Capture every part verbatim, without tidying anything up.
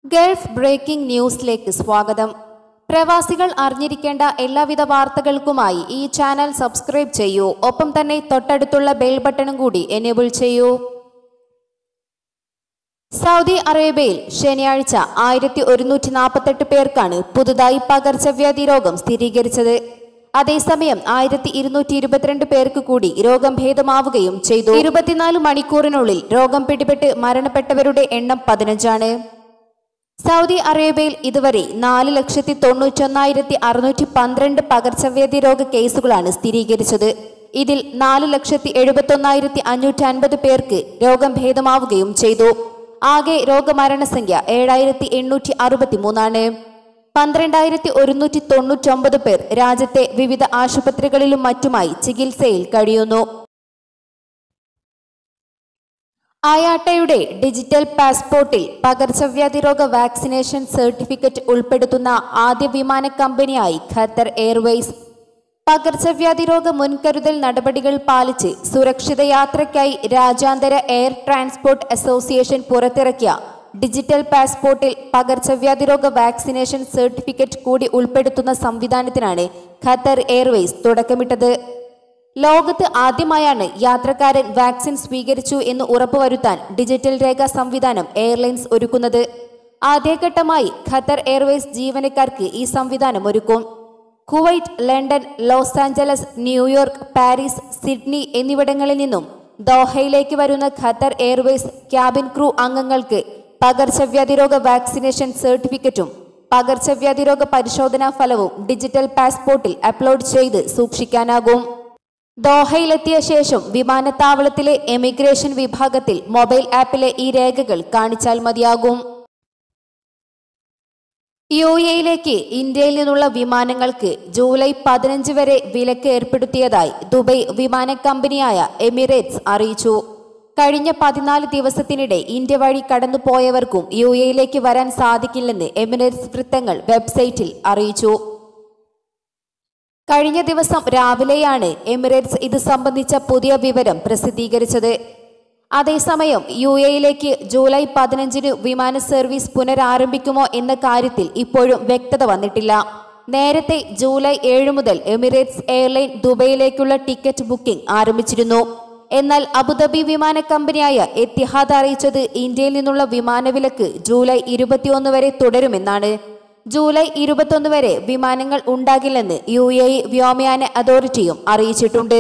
Gulf breaking ന്യൂസിലേക്ക് സ്വാഗതം. പ്രവാസികൾ അറിഞ്ഞിരിക്കേണ്ട എല്ലാവിധ വാർത്തകൾക്കുമായി ഈ ചാനൽ സബ്സ്ക്രൈബ് ചെയ്യൂ. ഒപ്പം തന്നെ തൊട്ടടുത്തുള്ള ബെൽ ബട്ടണും കൂടി എനേബിൾ ചെയ്യൂ. സൗദി അറേബ്യയിൽ ശനിയാഴ്ച ആയിരത്തി ഒരുന്നൂറ്റി നാൽപ്പത്തെട്ട് പേർക്കാണ് പുതുതായി പകർച്ചവ്യാധി രോഗം സ്ഥിരീകരിച്ചത്. അതേസമയം ആയിരത്തി ഇരുന്നൂറ്റി ഇരുപത്തിരണ്ട് പേർക്ക് കൂടി രോഗം ഭേദമാവുകയും ചെയ്തു. ഇരുപത്തിനാല് മണിക്കൂറിനുള്ളിൽ രോഗം പിടിപെട്ട് മരണപ്പെട്ടവരുടെ എണ്ണം പതിനഞ്ചാണ്. സൗദി അറേബ്യയിൽ ഇതുവരെ നാല് ലക്ഷത്തി തൊണ്ണൂറ്റൊന്നായിരത്തി അറുന്നൂറ്റി പന്ത്രണ്ട് പകർച്ചവ്യാധി രോഗ കേസുകളാണ് സ്ഥിരീകരിച്ചത്. ഇതിൽ നാല് ലക്ഷത്തി എഴുപത്തൊന്നായിരത്തി അഞ്ഞൂറ്റി അൻപത് പേർക്ക് രോഗം ഭേദമാവുകയും ചെയ്തു. ആകെ രോഗമരണസംഖ്യ ഏഴായിരത്തി എണ്ണൂറ്റി അറുപത്തി മൂന്നാണ്. പന്ത്രണ്ടായിരത്തി ഒരുന്നൂറ്റി തൊണ്ണൂറ്റൊമ്പത് പേർ രാജ്യത്തെ വിവിധ ആശുപത്രികളിലും മറ്റുമായി ചികിത്സയിൽ കഴിയുന്നു. അയാട്ടയുടെ ഡിജിറ്റൽ പാസ്പോർട്ടിൽ പകർച്ചവ്യാധി രോഗ വാക്സിനേഷൻ സർട്ടിഫിക്കറ്റ് ഉൾപ്പെടുത്തുന്ന ആദ്യ വിമാന കമ്പനിയായി ഖത്തർ എയർവേസ്. പകർച്ചവ്യാധി രോഗ മുൻകരുതൽ നടപടികൾ പാലിച്ച് സുരക്ഷിത യാത്രയ്ക്കായി രാജ്യാന്തര എയർ ട്രാൻസ്പോർട്ട് അസോസിയേഷൻ പുറത്തിറക്കിയ ഡിജിറ്റൽ പാസ്പോർട്ടിൽ പകർച്ചവ്യാധി രോഗ വാക്സിനേഷൻ സർട്ടിഫിക്കറ്റ് കൂടി ഉൾപ്പെടുത്തുന്ന സംവിധാനത്തിനാണ് ഖത്തർ എയർവേസ് തുടക്കമിട്ടത്. ലോകത്ത് ആദ്യമായാണ് യാത്രക്കാരൻ വാക്സിൻ സ്വീകരിച്ചു എന്ന് ഉറപ്പുവരുത്താൻ ഡിജിറ്റൽ രേഖാ സംവിധാനം എയർലൈൻസ് ഒരുക്കുന്നത്. ആദ്യഘട്ടമായി ഖത്തർ എയർവേസ് ജീവനക്കാർക്ക് ഈ സംവിധാനം ഒരുക്കും. Kuwait, London, Los Angeles, New York, Paris, Sydney എന്നിവിടങ്ങളിൽ നിന്നും ദോഹയിലേക്ക് വരുന്ന ഖത്തർ എയർവേസ് ക്യാബിൻ ക്രൂ അംഗങ്ങൾക്ക് പകർച്ചവ്യാധി രോഗ വാക്സിനേഷൻ സർട്ടിഫിക്കറ്റും പകർച്ചവ്യാധി രോഗ പരിശോധനാ ഫലവും ഡിജിറ്റൽ പാസ്പോർട്ടിൽ അപ്ലോഡ് ചെയ്ത് സൂക്ഷിക്കാനാകും. ദോഹയിലെത്തിയ ശേഷം വിമാനത്താവളത്തിലെ എമിഗ്രേഷൻ വിഭാഗത്തിൽ മൊബൈൽ ആപ്പിലെ ഈ രേഖകൾ കാണിച്ചാൽ മതിയാകും. യു എയിലേക്ക് ഇന്ത്യയിൽ നിന്നുള്ള വിമാനങ്ങൾക്ക് ജൂലൈ പതിനഞ്ച് വരെ വിലക്ക് ഏർപ്പെടുത്തിയതായി ദുബൈ വിമാന കമ്പനിയായ എമിറേറ്റ്സ് അറിയിച്ചു. കഴിഞ്ഞ പതിനാല് ദിവസത്തിനിടെ ഇന്ത്യ വഴി കടന്നുപോയവർക്കും യു എയിലേക്ക് വരാൻ സാധിക്കില്ലെന്ന് എമിറേറ്റ്സ് വൃത്തങ്ങൾ വെബ്സൈറ്റിൽ അറിയിച്ചു. കഴിഞ്ഞ ദിവസം രാവിലെയാണ് എമിറേറ്റ്സ് ഇത് സംബന്ധിച്ച പുതിയ വിവരം പ്രസിദ്ധീകരിച്ചത്. അതേസമയം യു എയിലേക്ക് ജൂലൈ പതിനഞ്ചിന് വിമാന സർവീസ് പുനരാരംഭിക്കുമോ എന്ന കാര്യത്തിൽ ഇപ്പോഴും വ്യക്തത വന്നിട്ടില്ല. നേരത്തെ ജൂലൈ ഏഴ് മുതൽ എമിറേറ്റ്സ് എയർലൈൻ ദുബൈയിലേക്കുള്ള ടിക്കറ്റ് ബുക്കിംഗ് ആരംഭിച്ചിരുന്നു. എന്നാൽ അബുദാബി വിമാന കമ്പനിയായ എത്തിഹാദ് അറിയിച്ചത് ഇന്ത്യയിൽ നിന്നുള്ള വിമാനവിലക്ക് ജൂലൈ ഇരുപത്തിയൊന്ന് വരെ തുടരുമെന്നാണ്. ജൂലൈ ഇരുപത്തൊന്ന് വരെ വിമാനങ്ങൾ ഉണ്ടാകില്ലെന്ന് യു എ ഇ വ്യോമയാന അതോറിറ്റിയും അറിയിച്ചിട്ടുണ്ട്.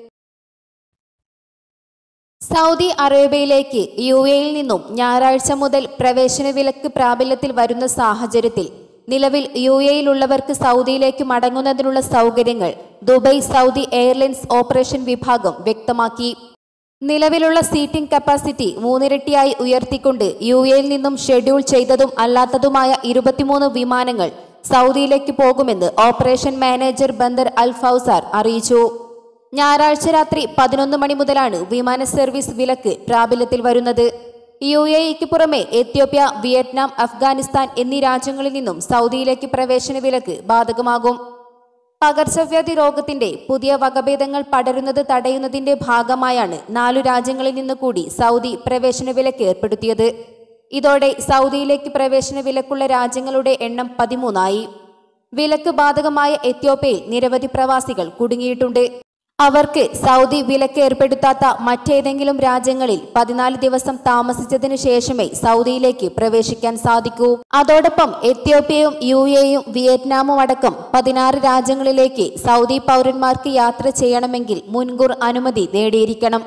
സൗദി അറേബ്യയിലേക്ക് യു എയിൽ നിന്നും ഞായറാഴ്ച മുതൽ പ്രവേശന വിലക്ക് പ്രാബല്യത്തിൽ വരുന്ന സാഹചര്യത്തിൽ നിലവിൽ യു എയിലുള്ളവർക്ക് സൗദിയിലേക്ക് മടങ്ങുന്നതിനുള്ള സൗകര്യങ്ങൾ ദുബൈ സൗദി എയർലൈൻസ് ഓപ്പറേഷൻ വിഭാഗം വ്യക്തമാക്കി. നിലവിലുള്ള സീറ്റിംഗ് കപ്പാസിറ്റി മൂന്നിരട്ടിയായി ഉയർത്തിക്കൊണ്ട് യു എയിൽ നിന്നും ഷെഡ്യൂൾ ചെയ്തതും അല്ലാത്തതുമായ ഇരുപത്തിമൂന്ന് വിമാനങ്ങൾ സൗദിയിലേക്ക് പോകുമെന്ന് operation manager Bandar Al Fausar അറിയിച്ചു. ഞായറാഴ്ച രാത്രി പതിനൊന്ന് മണി മുതലാണ് വിമാന സർവീസ് വിലക്ക് പ്രാബല്യത്തിൽ വരുന്നത്. യു എ ഇക്ക് പുറമെ എത്യോപ്യ, വിയറ്റ്നാം, അഫ്ഗാനിസ്ഥാൻ എന്നീ രാജ്യങ്ങളിൽ നിന്നും സൗദിയിലേക്ക് പ്രവേശന വിലക്ക് ബാധകമാകും. പകർച്ചവ്യാധി രോഗത്തിന്റെ പുതിയ വകഭേദങ്ങൾ പടരുന്നത് തടയുന്നതിന്റെ ഭാഗമായാണ് നാലു രാജ്യങ്ങളിൽ നിന്ന് കൂടി സൗദി പ്രവേശന വിലക്ക് ഏർപ്പെടുത്തിയത്. ഇതോടെ സൗദിയിലേക്ക് പ്രവേശന വിലക്കുള്ള രാജ്യങ്ങളുടെ എണ്ണം പതിമൂന്നായി. വിലക്ക് ബാധകമായ എത്യോപ്യയിൽ നിരവധി പ്രവാസികൾ കുടുങ്ങിയിട്ടുണ്ട്. അവർക്ക് സൗദി വിലക്ക് ഏർപ്പെടുത്താത്ത മറ്റേതെങ്കിലും രാജ്യങ്ങളിൽ പതിനാല് ദിവസം താമസിച്ചതിനു ശേഷമേ സൗദിയിലേക്ക് പ്രവേശിക്കാൻ സാധിക്കൂ. അതോടൊപ്പം എത്യോപ്യയും യു എയും വിയറ്റ്നാമും അടക്കം പതിനാറ് രാജ്യങ്ങളിലേക്ക് സൗദി പൗരന്മാർക്ക് യാത്ര ചെയ്യണമെങ്കിൽ മുൻകൂർ അനുമതി നേടിയിരിക്കണം.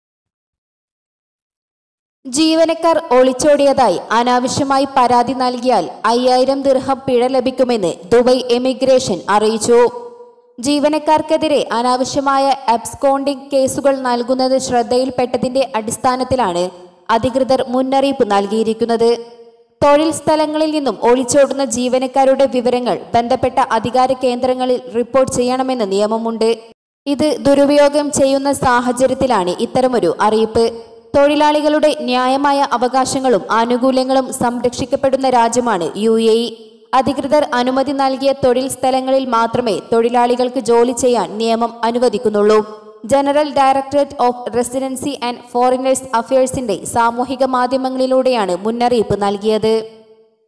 ജീവനക്കാർ ഒളിച്ചോടിയതായി അനാവശ്യമായി പരാതി നൽകിയാൽ അയ്യായിരം ദിർഹം പിഴ ലഭിക്കുമെന്ന് ദുബൈ എമിഗ്രേഷൻ അറിയിച്ചു. ജീവനക്കാർക്കെതിരെ അനാവശ്യമായ അബ്സ്കോണ്ടിംഗ് കേസുകൾ നൽകുന്നത് ശ്രദ്ധയിൽപ്പെട്ടതിന്റെ അടിസ്ഥാനത്തിലാണ് അധികൃതർ മുന്നറിയിപ്പ് നൽകിയിരിക്കുന്നത്. തൊഴിൽ സ്ഥലങ്ങളിൽ നിന്നും ഒളിച്ചോടുന്ന ജീവനക്കാരുടെ വിവരങ്ങൾ ബന്ധപ്പെട്ട അധികാര കേന്ദ്രങ്ങളിൽ റിപ്പോർട്ട് ചെയ്യണമെന്ന് നിയമമുണ്ട്. ഇത് ദുരുപയോഗം ചെയ്യുന്ന സാഹചര്യത്തിലാണ് ഇത്തരമൊരു അറിയിപ്പ്. തൊഴിലാളികളുടെ ന്യായമായ അവകാശങ്ങളും ആനുകൂല്യങ്ങളും സംരക്ഷിക്കപ്പെടുന്ന രാജ്യമാണ് യു എ ഇ. അധികൃതർ അനുമതി നൽകിയ തൊഴിൽ സ്ഥലങ്ങളിൽ മാത്രമേ തൊഴിലാളികൾക്ക് ജോലി ചെയ്യാൻ നിയമം അനുവദിക്കുന്നുള്ളൂ. General directorate of residency and foreigners അഫയേഴ്സിന്റെ സാമൂഹിക മാധ്യമങ്ങളിലൂടെയാണ് മുന്നറിയിപ്പ് നൽകിയത്.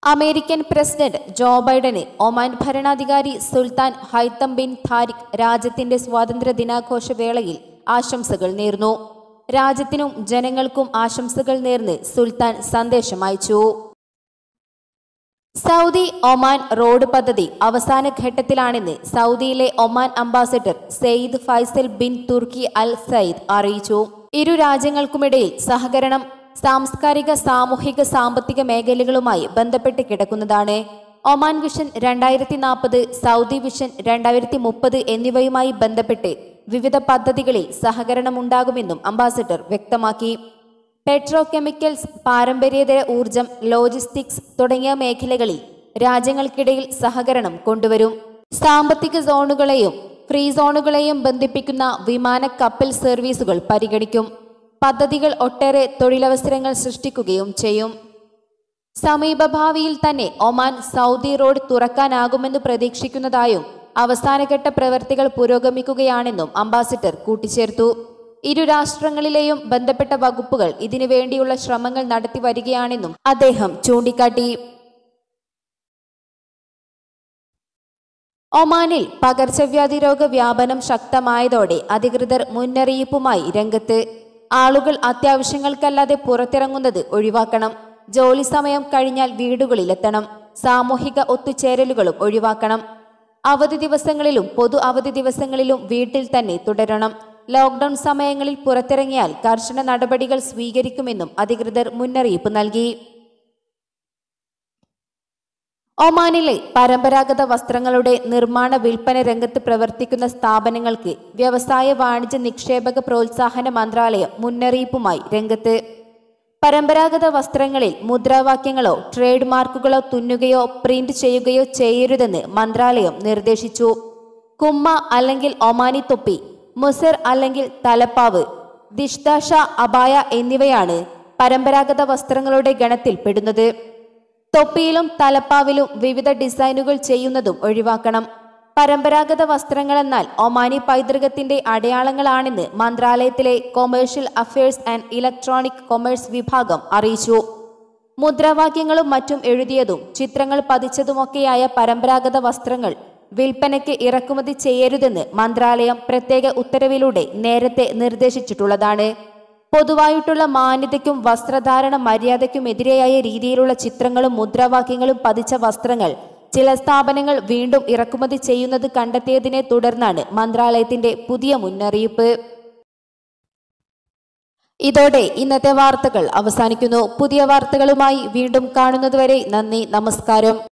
അമേരിക്കൻ പ്രസിഡന്റ് ജോ ബൈഡന് ഒമാൻ ഭരണാധികാരി സുൽത്താൻ ഹൈത്തം ബിൻ താരിഖ് രാജ്യത്തിന്റെ സ്വാതന്ത്ര്യ ദിനാഘോഷ വേളയിൽ ആശംസകൾ നേർന്നു. രാജ്യത്തിനും ജനങ്ങൾക്കും ആശംസകൾ നേർന്ന് സുൽത്താൻ സന്ദേശം അയച്ചു. സൗദി ഒമാൻ റോഡ് പദ്ധതി അവസാന ഘട്ടത്തിലാണെന്ന് സൗദിയിലെ Oman ambassador Sayed Faisal bin Turki Al Said അറിയിച്ചു. ഇരു രാജ്യങ്ങൾക്കുമിടയിൽ സഹകരണം സാംസ്കാരിക, സാമൂഹിക, സാമ്പത്തിക മേഖലകളുമായി ബന്ധപ്പെട്ട് കിടക്കുന്നതാണ്. ഒമാൻ വിഷൻ രണ്ടായിരത്തി നാൽപ്പത്, സൗദി വിഷൻ രണ്ടായിരത്തി മുപ്പത് എന്നിവയുമായി ബന്ധപ്പെട്ട് വിവിധ പദ്ധതികളിൽ സഹകരണമുണ്ടാകുമെന്നും അംബാസഡർ വ്യക്തമാക്കി. പെട്രോ കെമിക്കൽസ്, പാരമ്പര്യേതര ഊർജം, ലോജിസ്റ്റിക്സ് തുടങ്ങിയ മേഖലകളിൽ രാജ്യങ്ങൾക്കിടയിൽ സഹകരണം കൊണ്ടുവരും. സാമ്പത്തിക സോണുകളെയും ഫ്രീ സോണുകളെയും ബന്ധിപ്പിക്കുന്ന വിമാന, കപ്പൽ സർവീസുകൾ പരിഗണിക്കും. പദ്ധതികൾ ഒട്ടേറെ തൊഴിലവസരങ്ങൾ സൃഷ്ടിക്കുകയും ചെയ്യും. സമീപഭാവിയിൽ തന്നെ ഒമാൻ സൗദി റോഡ് തുറക്കാനാകുമെന്ന് പ്രതീക്ഷിക്കുന്നതായും അവസാനഘട്ട പ്രവൃത്തികൾ പുരോഗമിക്കുകയാണെന്നും അംബാസഡർ കൂട്ടിച്ചേർത്തു. ഇരു രാഷ്ട്രങ്ങളിലെയും ബന്ധപ്പെട്ട വകുപ്പുകൾ ഇതിനുവേണ്ടിയുള്ള ശ്രമങ്ങൾ നടത്തി വരികയാണെന്നും അദ്ദേഹം ചൂണ്ടിക്കാട്ടി. ഒമാനിൽ പകർച്ചവ്യാധി രോഗ വ്യാപനം ശക്തമായതോടെ അധികൃതർ മുന്നറിയിപ്പുമായി രംഗത്ത്. ആളുകൾ അത്യാവശ്യങ്ങൾക്കല്ലാതെ പുറത്തിറങ്ങുന്നത് ഒഴിവാക്കണം. ജോലി സമയം കഴിഞ്ഞാൽ വീടുകളിലെത്തണം. സാമൂഹിക ഒത്തുചേരലുകളും ഒഴിവാക്കണം. അവധി ദിവസങ്ങളിലും പൊതു അവധി ദിവസങ്ങളിലും വീട്ടിൽ തന്നെ തുടരണം. ലോക്ക്ഡൌൺ സമയങ്ങളിൽ പുറത്തിറങ്ങിയാൽ കർശന നടപടികൾ സ്വീകരിക്കുമെന്നും അധികൃതർ മുന്നറിയിപ്പ് നൽകി. ഒമാനിലെ പരമ്പരാഗത വസ്ത്രങ്ങളുടെ നിർമ്മാണ വിൽപ്പന രംഗത്ത് പ്രവർത്തിക്കുന്ന സ്ഥാപനങ്ങൾക്ക് വ്യവസായ വാണിജ്യ നിക്ഷേപക പ്രോത്സാഹന മന്ത്രാലയം മുന്നറിയിപ്പുമായി രംഗത്ത്. പരമ്പരാഗത വസ്ത്രങ്ങളിൽ മുദ്രാവാക്യങ്ങളോ ട്രേഡ് മാർക്കുകളോ തുന്നുകയോ പ്രിന്റ് ചെയ്യുകയോ ചെയ്യരുതെന്ന് മന്ത്രാലയം നിർദ്ദേശിച്ചു. കുമ്മ അല്ലെങ്കിൽ ഒമാനി തൊപ്പി, മുസർ അല്ലെങ്കിൽ തലപ്പാവ്, ദിഷ്ദാഷ, അബായ എന്നിവയാണ് പരമ്പരാഗത വസ്ത്രങ്ങളുടെ ഗണത്തിൽപ്പെടുന്നത്. തൊപ്പിയിലും തലപ്പാവിലും വിവിധ ഡിസൈനുകൾ ചെയ്യുന്നതും ഒഴിവാക്കണം. പരമ്പരാഗത വസ്ത്രങ്ങളെന്നാൽ ഒമാനി പൈതൃകത്തിന്റെ അടയാളങ്ങളാണെന്ന് മന്ത്രാലയത്തിലെ commercial affairs and electronic commerce വിഭാഗം അറിയിച്ചു. മുദ്രാവാക്യങ്ങളും മറ്റും എഴുതിയതും ചിത്രങ്ങൾ പതിച്ചതുമൊക്കെയായ പരമ്പരാഗത വസ്ത്രങ്ങൾ വിൽപ്പനയ്ക്ക് ഇറക്കുമതി ചെയ്യരുതെന്ന് മന്ത്രാലയം പ്രത്യേക ഉത്തരവിലൂടെ നേരത്തെ നിർദ്ദേശിച്ചിട്ടുള്ളതാണ്. പൊതുവായിട്ടുള്ള മാന്യതയ്ക്കും വസ്ത്രധാരണ മര്യാദയ്ക്കുമെതിരെയായ രീതിയിലുള്ള ചിത്രങ്ങളും മുദ്രാവാക്യങ്ങളും പതിച്ച വസ്ത്രങ്ങൾ ചില സ്ഥാപനങ്ങൾ വീണ്ടും ഇറക്കുമതി ചെയ്യുന്നത് കണ്ടെത്തിയതിനെ തുടർന്നാണ് മന്ത്രാലയത്തിന്റെ പുതിയ മുന്നറിയിപ്പ്. ഇതോടെ ഇന്നത്തെ വാർത്തകൾ അവസാനിക്കുന്നു. പുതിയ വാർത്തകളുമായി വീണ്ടും കാണുന്നതുവരെ നന്ദി, നമസ്കാരം.